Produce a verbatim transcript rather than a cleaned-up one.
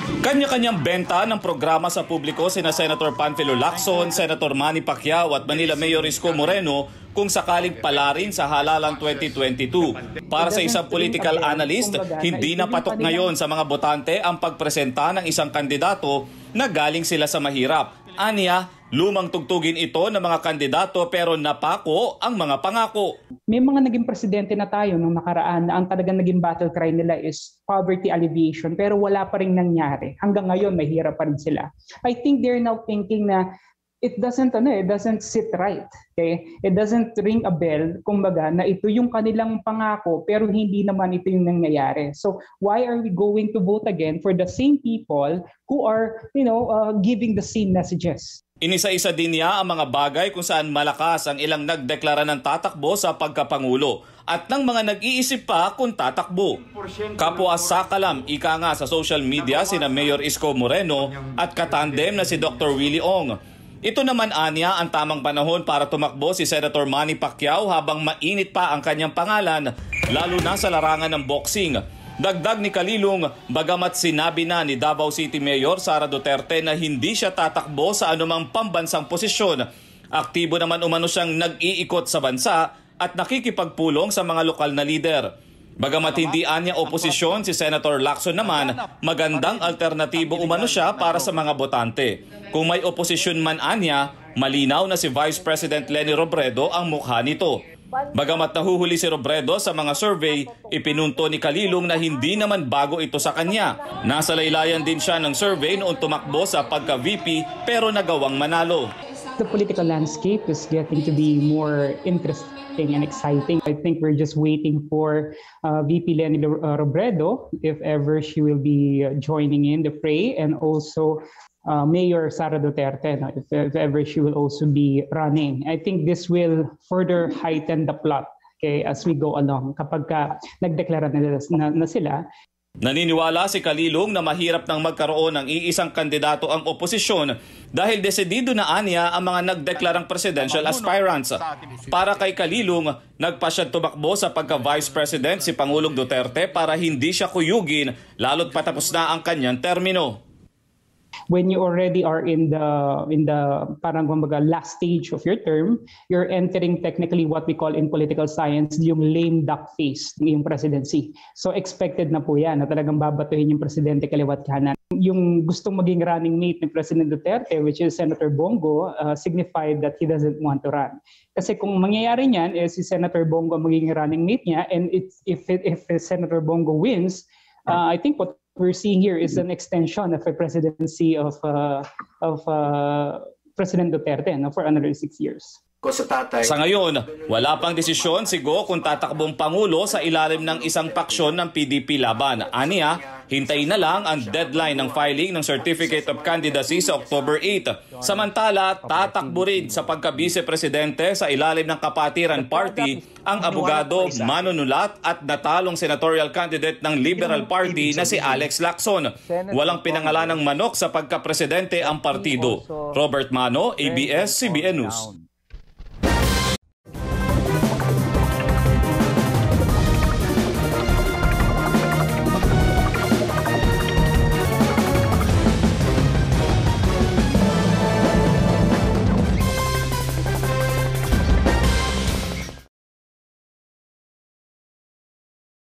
Kanya-kanyang benta ng programa sa publiko sina Senator Panfilo Lacson, Senator Manny Pacquiao at Manila Mayor Isko Moreno kung sakaling palarin sa halalan twenty twenty-two. Para sa isang political analyst, hindi na patok ngayon sa mga botante ang pagpresenta ng isang kandidato na galing sila sa mahirap. Aniya, lumang tugtugin ito ng mga kandidato pero napako ang mga pangako. May mga naging presidente na tayo nung nakaraan na ang talagang naging battle cry nila is poverty alleviation pero wala pa rin nangyari. Hanggang ngayon mahirap pa rin sila. I think they're now thinking na it doesn't ano, it doesn't sit right. Okay? It doesn't ring a bell kumbaga na ito yung kanilang pangako pero hindi naman ito yung nangyayari. So why are we going to vote again for the same people who are, you know, uh, giving the same messages? Inisa-isa din niya ang mga bagay kung saan malakas ang ilang nagdeklara ng tatakbo sa pagkapangulo at ng mga nag-iisip pa kung tatakbo. Kapwa sakalam ika nga sa social media sina Mayor Isko Moreno at katandem na si Doctor Willie Ong. Ito naman anya ang tamang panahon para tumakbo si Senator Manny Pacquiao habang mainit pa ang kanyang pangalan lalo na sa larangan ng boxing. Dagdag ni Kalilong, bagamat sinabi na ni Davao City Mayor Sara Duterte na hindi siya tatakbo sa anumang pambansang posisyon, aktibo naman umano siyang nag-iikot sa bansa at nakikipagpulong sa mga lokal na lider. Bagamat hindi anya oposisyon si Senator Lacson naman, magandang alternatibo umano siya para sa mga botante. Kung may oposisyon man anya, malinaw na si Vice President Leni Robredo ang mukha nito. Bagamat nahuhuli si Robredo sa mga survey, ipinunto ni Kalilong na hindi naman bago ito sa kanya. Nasa laylayan din siya ng survey noong tumakbo sa pagka-V P pero nagawang manalo. The political landscape is getting to be more interesting and exciting. I think we're just waiting for uh, V P Leni Robredo, if ever she will be joining in the fray, and also Uh, Mayor Sara Duterte, no, if, if ever she will also be running. I think this will further heighten the plot, okay, as we go along kapag ka nagdeklara na, na, na sila. Naniniwala si Kalilong na mahirap nang magkaroon ng iisang kandidato ang oposisyon dahil desidido na anya ang mga nagdeklarang presidential aspirants. Para kay Kalilong, nagpa siya tumakbo sa pagka-Vice President si Pangulong Duterte para hindi siya kuyugin lalo't patapos na ang kanyang termino. When you already are in the in the parang kumbaga last stage of your term, you're entering technically what we call in political science yung lame duck phase ng presidency. So expected na po yan na talagang babatuhin yung presidente kaliwat kanan. Yung gustong maging running mate ni President Duterte, which is Senator Bongo, uh, signified that he doesn't want to run. Kasi kung mangyayari niyan, eh, si Senator Bongo magiging running mate niya, and it's, if it, if Senator Bongo wins, uh, I think what we're seeing here is an extension of the presidency of uh, of uh, President Duterte, no, for another six years. Sa ngayon, wala pang desisyon si Go kung tatakbong Pangulo sa ilalim ng isang paksyon ng P D P laban. Aniya, hintayin na lang ang deadline ng filing ng Certificate of Candidacy sa October eighth. Samantala, tatakbo rin sa pagka-vice-presidente sa ilalim ng Kapatiran Party ang abogado, manunulat at natalong senatorial candidate ng Liberal Party na si Alex Lacson. Walang pinangalanang manok sa pagka-presidente ang partido. Robert Mano, A B S C B N News.